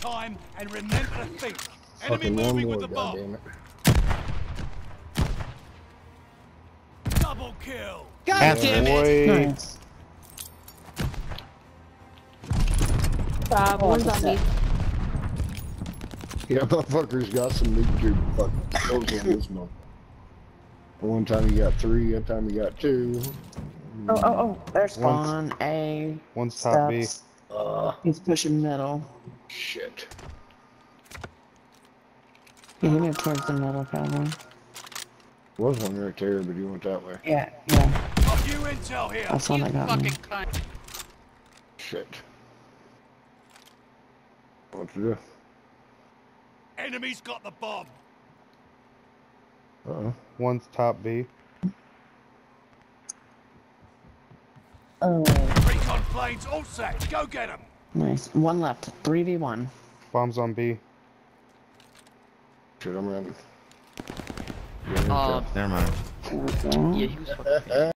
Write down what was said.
time and remember to think. Enemy Fucking one moving more, with the bomb. goddammit. Double kill. God damn it! Nice. One's on me. Yeah, motherfuckers got some nuclear fucking kills on this month. One time you got 3, other time you got 2. Oh, there's spawn, A. One's top B. Steps. He's pushing middle. Shit. Yeah, he moved towards the middle, probably. Was one right there, but he went that way. Yeah. Got you intel here. That's one that got me. Shit. What to do? Enemy's got the bomb. Uh-oh. One's top B. Recon planes all set. Go get them. Nice. One left. 3v1. Bombs on B. Shit, I'm running. Oh, Never mind. Okay. yeah, he was fucking.